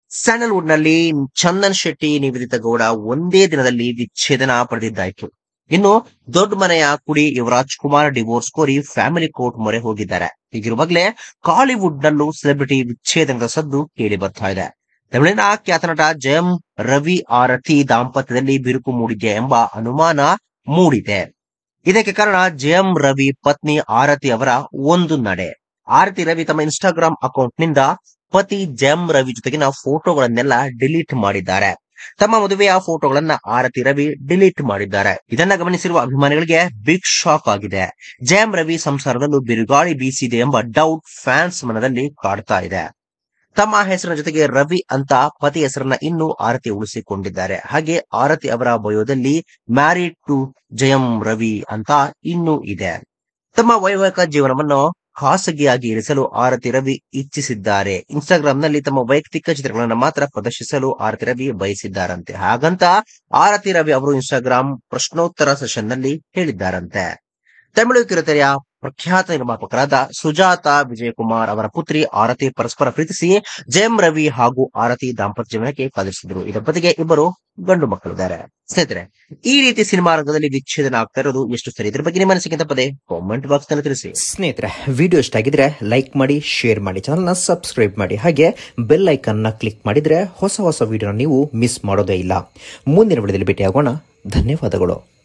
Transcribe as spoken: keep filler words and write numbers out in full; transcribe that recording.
Sandalwood ನಲ್ಲಿ ಚಂದನ್ ಶೆಟ್ಟಿ ನಿವೇದಿತಾ ಗೌಡ ಒಂದೇ ದಿನದಲ್ಲಿ ವಿಚ್ಛೇದನ ಪಡೆದಿದ್ದಾಯ್ತು. ಇನ್ನು ದೊಡ್ಡ ಮನೆಯ ಕುಡಿ ಯುವರಾಜ್ ಕುಮಾರ್ ಡಿವೋರ್ಸ್ ಕೋರಿ ಫ್ಯಾಮಿಲಿ ಕೋರ್ಟ್ ಮೊರೆ ಹೋಗಿದ್ದಾರೆ. ಹೀಗಿರುವಾಗಲೇ ಕಾಲಿವುಡ್ ನಲ್ಲೂ ಸೆಲೆಬ್ರಿಟಿ ವಿಚ್ಛೇದನದ ಸದ್ದು ಕೇಳಿ ಬರ್ತಾ ಇದೆ. ತಮಿಳಿನ ಖ್ಯಾತ ನಟ ಜಯಂ ರವಿ ಆರತಿ ದಾಂಪತ್ಯದಲ್ಲಿ ಬಿರುಕು ಮೂಡಿದೆ ಎಂಬ ಅನುಮಾನ ಮೂಡಿದೆ. ಇದಕ್ಕೆ ಕಾರಣ ಜಯಂ ರವಿ ಪತ್ನಿ ಆರತಿ ಅವರ ಒಂದು ನಡೆ. ಆರತಿ ರವಿ ತಮ್ಮ ಇನ್ಸ್ಟಾಗ್ರಾಮ್ ಅಕೌಂಟ್ ನಿಂದ ಪತಿ ಜಯಂ ರವಿ ಜೊತೆಗಿನ ಫೋಟೋಗಳನ್ನೆಲ್ಲ ಡಿಲೀಟ್ ಮಾಡಿದ್ದಾರೆ. ತಮ್ಮ ಮದುವೆಯ ಫೋಟೋಗಳನ್ನ ಆರತಿ ರವಿ ಡಿಲೀಟ್ ಮಾಡಿದ್ದಾರೆ. ಇದನ್ನ ಗಮನಿಸಿರುವ ಅಭಿಮಾನಿಗಳಿಗೆ ಬಿಗ್ ಶಾಕ್ ಆಗಿದೆ. ಜಯಂ ರವಿ ಸಂಸಾರದಲ್ಲೂ ಬಿರುಗಾಳಿ ಬೀಸಿದೆ ಎಂಬ ಡೌಟ್ ಫ್ಯಾನ್ಸ್ ಮನದಲ್ಲಿ ಕಾಡ್ತಾ ಇದೆ. ತಮ್ಮ ಹೆಸರಿನ ಜೊತೆಗೆ ರವಿ ಅಂತ ಪತಿ ಹೆಸರನ್ನ ಇನ್ನೂ ಆರತಿ ಉಳಿಸಿಕೊಂಡಿದ್ದಾರೆ. ಹಾಗೆ ಆರತಿ ಅವರ ಬಯೋದಲ್ಲಿ ಮ್ಯಾರಿಡ್ ಟು ಜಯಂ ರವಿ ಅಂತ ಇನ್ನೂ ಇದೆ. ತಮ್ಮ ವೈವಾಹಿಕ ಜೀವನವನ್ನು ಖಾಸಗಿಯಾಗಿ ಇರಿಸಲು ಆರತಿ ರವಿ ಇಚ್ಛಿಸಿದ್ದಾರೆ. ಇನ್ಸ್ಟಾಗ್ರಾಮ್ ನಲ್ಲಿ ತಮ್ಮ ವೈಯಕ್ತಿಕ ಚಿತ್ರಗಳನ್ನು ಮಾತ್ರ ಪ್ರದರ್ಶಿಸಲು ಆರತಿ ರವಿ ಬಯಸಿದ್ದಾರಂತೆ. ಹಾಗಂತ ಆರತಿ ರವಿ ಅವರು ಇನ್ಸ್ಟಾಗ್ರಾಮ್ ಪ್ರಶ್ನೋತ್ತರ ಸೆಷನ್ ನಲ್ಲಿ ಹೇಳಿದ್ದಾರಂತೆ. ತಮಿಳು ಕಿರುತೆರೆಯ ಪ್ರಖ್ಯಾತ ನಿರ್ಮಾಪಕರಾದ ಸುಜಾತ ವಿಜಯಕುಮಾರ್ ಅವರ ಪುತ್ರಿ ಆರತಿ ಪರಸ್ಪರ ಪ್ರೀತಿಸಿ ಜಯಂ ರವಿ ಹಾಗೂ ಆರತಿ ದಾಂಪತ್ಯ ಜೀವನಕ್ಕೆ ಕಾಲಿರಿಸಿದ್ರು. ಈ ದಂಪತಿಗೆ ಇಬ್ಬರು ಗಂಡು ಮಕ್ಕಳಿದ್ದಾರೆ. ಸ್ನೇಹಿತರೆ, ಈ ರೀತಿ ಸಿನಿಮಾ ರಂಗದಲ್ಲಿ ವಿಚ್ಛೇದನ ಆಗ್ತಾ ಇರೋದು ಎಷ್ಟು ಸರಿ? ಇದ್ರ ಬಗ್ಗೆ ನಿಮ್ಮ ಅನಿಸಿಕೆ ತಪ್ಪದೆ ಕಾಮೆಂಟ್ ಬಾಕ್ಸ್ ನಲ್ಲಿ ತಿಳಿಸಿ. ಸ್ನೇಹಿತರೆ, ವಿಡಿಯೋ ಇಷ್ಟ ಆಗಿದ್ರೆ ಲೈಕ್ ಮಾಡಿ, ಶೇರ್ ಮಾಡಿ, ಚಾನಲ್ ನ ಸಬ್ಸ್ಕ್ರೈಬ್ ಮಾಡಿ, ಹಾಗೆ ಬೆಲ್ ಐಕನ್ ನ ಕ್ಲಿಕ್ ಮಾಡಿದ್ರೆ ಹೊಸ ಹೊಸ ವಿಡಿಯೋ ನೀವು ಮಿಸ್ ಮಾಡೋದೇ ಇಲ್ಲ. ಮುಂದಿನ ವಿಡಿಯೋದಲ್ಲಿ ಭೇಟಿಯಾಗೋಣ. ಧನ್ಯವಾದಗಳು.